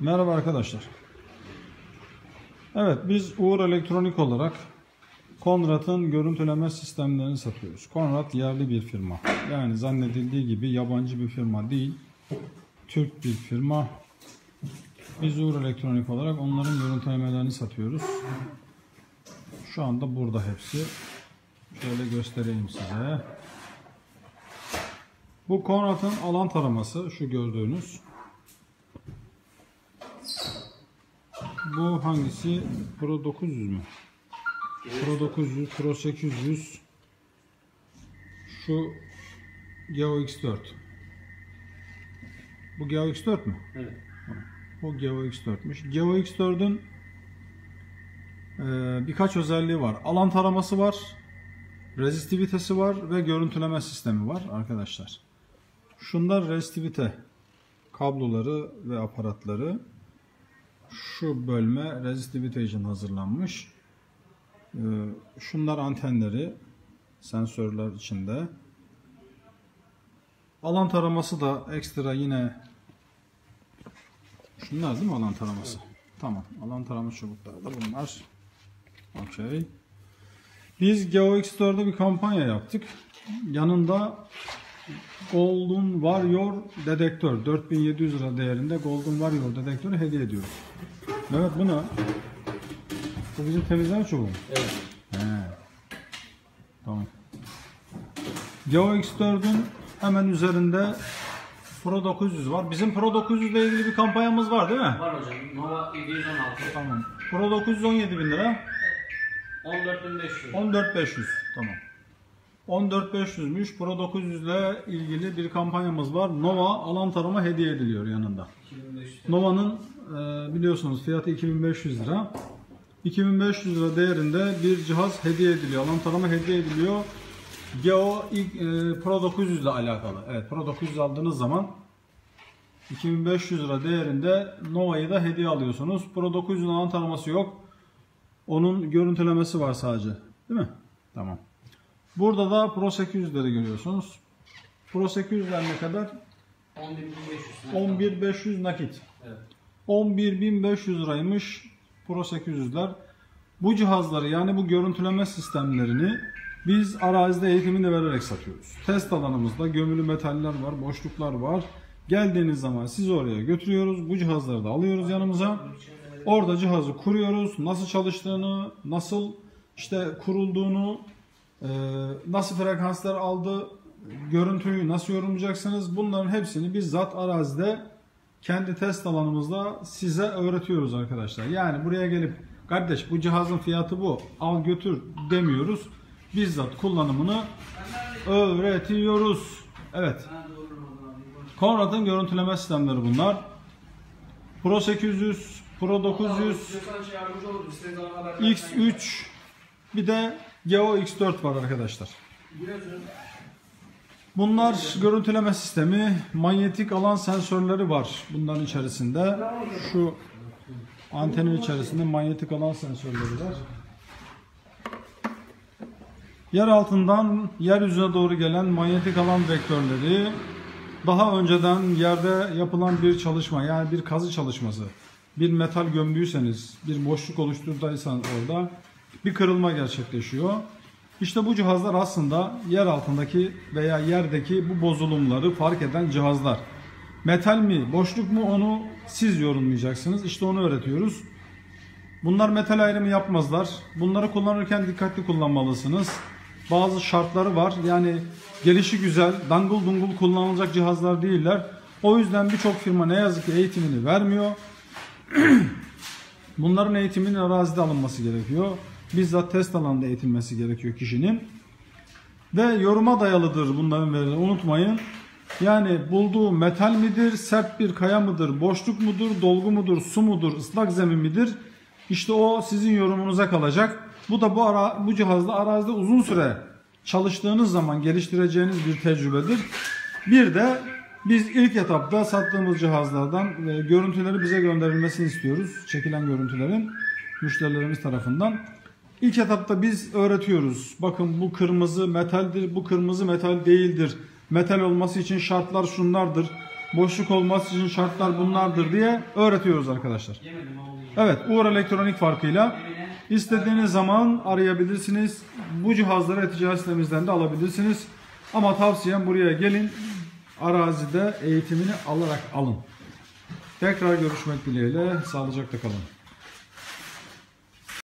Merhaba arkadaşlar. Evet, biz Uğur Elektronik olarak Conrad'ın görüntüleme sistemlerini satıyoruz. Conrad yerli bir firma. Yani zannedildiği gibi yabancı bir firma değil. Türk bir firma. Biz Uğur Elektronik olarak onların görüntülemelerini satıyoruz. Şu anda burada hepsi. Şöyle göstereyim size. Bu Conrad'ın alan taraması, şu gördüğünüz. Bu hangisi? Pro 900 mü? Pro 900, Pro 800. Şu Geo X4. Bu Geo X4 mü? Evet. Bu Geo X4'müş. Geo X4'ün birkaç özelliği var. Alan taraması var, rezistivitesi var ve görüntüleme sistemi var arkadaşlar. Şunlar rezistivite kabloları ve aparatları. Şu bölme rezistivite için hazırlanmış. Şunlar antenleri, sensörler içinde. Alan taraması da ekstra yine. Şunlar değil mi alan taraması? Evet. Tamam. Alan tarama çubukları da bunlar. Okey. Biz Geo X4'de bir kampanya yaptık. Yanında Golden Warrior dedektör, 4700 lira değerinde Golden Warrior dedektörü hediye ediyoruz. Evet, bu ne? Bu bizim temizleme çubuğu. Evet. He. Tamam. Geo X4'ün hemen üzerinde Pro 900 var. Bizim Pro 900 ile ilgili bir kampanyamız var değil mi? Var hocam. Nova 716. Tamam. Pro 900 17.000 lira. 14.500. 14.500. Tamam. 14.500'müş. Pro 900 ile ilgili bir kampanyamız var. Nova alan tarama hediye ediliyor yanında. 2500. Nova'nın biliyorsunuz fiyatı 2500 lira. 2500 lira değerinde bir cihaz hediye ediliyor. Alan tarama hediye ediliyor. Geo Pro 900 ile alakalı. Evet, Pro 900 aldığınız zaman 2500 lira değerinde Nova'yı da hediye alıyorsunuz. Pro 900'ün alan taraması yok. Onun görüntülemesi var sadece. Değil mi? Tamam. Burada da Pro 800'leri görüyorsunuz. Pro 800'ler ne kadar? 11.500. 11.500 nakit. Evet. 11.500 liraymış Pro 800'ler. Bu cihazları, yani bu görüntüleme sistemlerini biz arazide eğitimini vererek satıyoruz. Test alanımızda gömülü metaller var, boşluklar var. Geldiğiniz zaman sizi oraya götürüyoruz. Bu cihazları da alıyoruz yanımıza. Orada cihazı kuruyoruz. Nasıl çalıştığını, nasıl işte kurulduğunu, nasıl frekanslar aldı, görüntüyü nasıl yorumlayacaksınız, bunların hepsini bizzat arazide kendi test alanımızda size öğretiyoruz arkadaşlar. Yani buraya gelip kardeş bu cihazın fiyatı bu, al götür demiyoruz. Bizzat kullanımını öğretiyoruz. Evet. Conrad'ın görüntüleme sistemleri bunlar. Pro 800, Pro 900, X3, bir de Geo X4 var arkadaşlar. Bunlar görüntüleme sistemi, manyetik alan sensörleri var bunların içerisinde. Şu antenin içerisinde manyetik alan sensörleri var. Yer altından yeryüzüne doğru gelen manyetik alan vektörleri, daha önceden yerde yapılan bir çalışma, yani bir kazı çalışması, bir metal gömdüyseniz, bir boşluk oluşturduysanız orada bir kırılma gerçekleşiyor. İşte bu cihazlar aslında yer altındaki veya yerdeki bu bozulumları fark eden cihazlar. Metal mi, boşluk mu, onu siz yorumlayacaksınız. İşte onu öğretiyoruz. Bunlar metal ayrımı yapmazlar. Bunları kullanırken dikkatli kullanmalısınız. Bazı şartları var. Yani gelişi güzel, dangıl dungul kullanılacak cihazlar değiller. O yüzden birçok firma ne yazık ki eğitimini vermiyor. Bunların eğitiminin arazide alınması gerekiyor. Bizzat test alanında eğitilmesi gerekiyor kişinin. Ve yoruma dayalıdır bunların verileri, unutmayın. Yani bulduğu metal midir, sert bir kaya mıdır, boşluk mudur, dolgu mudur, su mudur, ıslak zemin midir? İşte o sizin yorumunuza kalacak. Bu da bu cihazla arazide uzun süre çalıştığınız zaman geliştireceğiniz bir tecrübedir. Bir de biz ilk etapta sattığımız cihazlardan görüntüleri bize gönderilmesini istiyoruz. Çekilen görüntülerin müşterilerimiz tarafından. İlk etapta biz öğretiyoruz. Bakın bu kırmızı metaldir, bu kırmızı metal değildir. Metal olması için şartlar şunlardır. boşluk olması için şartlar bunlardır diye öğretiyoruz arkadaşlar. Yemedim oldu. Evet, Uğur Elektronik farkıyla istediğiniz zaman arayabilirsiniz. Bu cihazları e-ticaret sitemizden de alabilirsiniz. Ama tavsiyem buraya gelin, arazide eğitimini alarak alın. Tekrar görüşmek dileğiyle, sağlıcakla kalın.